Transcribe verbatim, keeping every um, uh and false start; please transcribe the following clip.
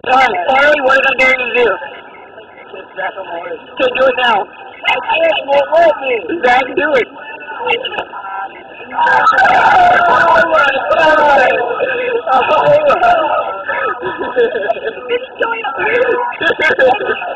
Alright, Charlie, what is I going to do? Okay, do it now. I can't, you won't let me. Zach, do it. Oh my God.